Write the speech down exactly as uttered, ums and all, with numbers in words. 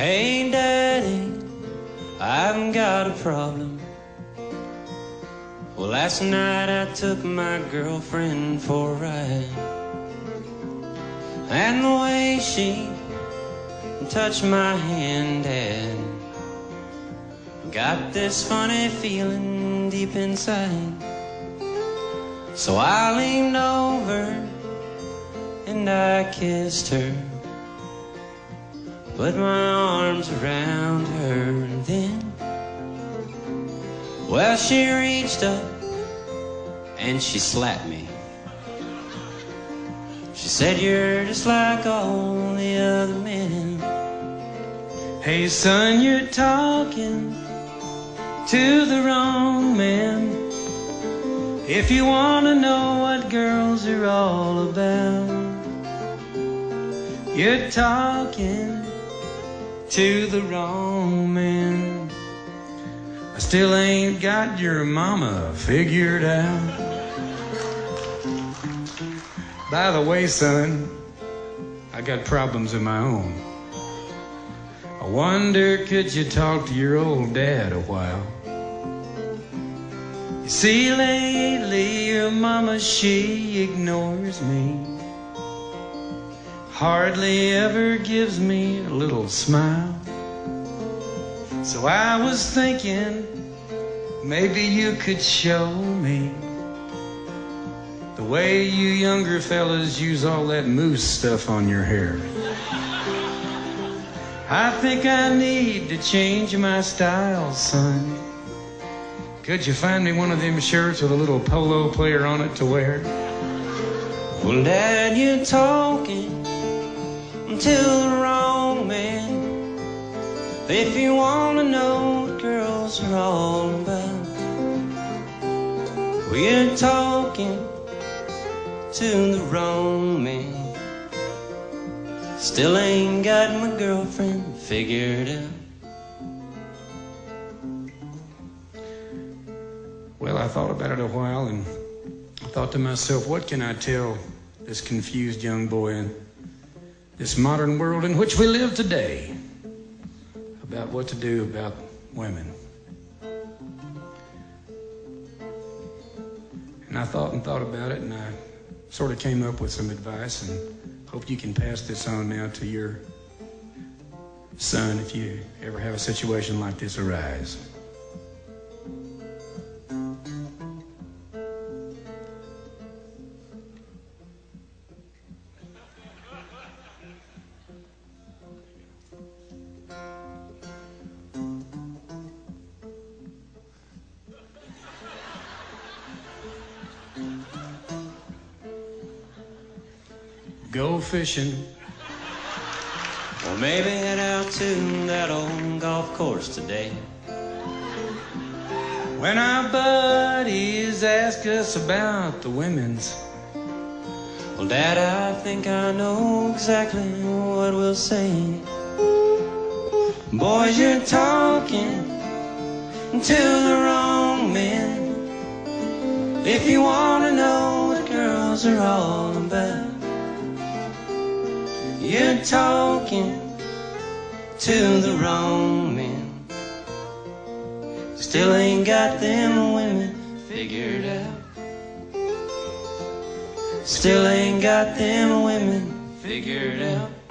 Hey Daddy, I've got a problem. Well, last night I took my girlfriend for a ride, and the way she touched my hand had got this funny feeling deep inside. So I leaned over and I kissed her, put my arms around her, and then, well, she reached up and she slapped me. She said, "You're just like all the other men. Hey son, you're talking to the wrong man. If you want to know what girls are all about, you're talking to the wrong man. I still ain't got your mama figured out." By the way, son, I got problems of my own. I wonder, could you talk to your old dad a while? You see, lately your mama, she ignores me, hardly ever gives me a little smile. So I was thinking, maybe you could show me the way you younger fellas use all that mousse stuff on your hair. I think I need to change my style, son. Could you find me one of them shirts with a little polo player on it to wear? Well, Dad, you're talking to the wrong man. If you want to know what girls are all about, we're talking to the wrong man. Still ain't got my girlfriend figured out. Well, I thought about it a while and I thought to myself, what can I tell this confused young boy in this modern world in which we live today about what to do about women? And I thought and thought about it, and I sort of came up with some advice, and hope you can pass this on now to your son if you ever have a situation like this arise. Go fishing. Or maybe head out to that old golf course today. When our buddies ask us about the women's, well, Dad, I think I know exactly what we'll say. Boys, you're talking to the wrong men. If you want to know what girls are all about, you're talking to the wrong men. Still ain't got them women figured out. Still ain't got them women figured out.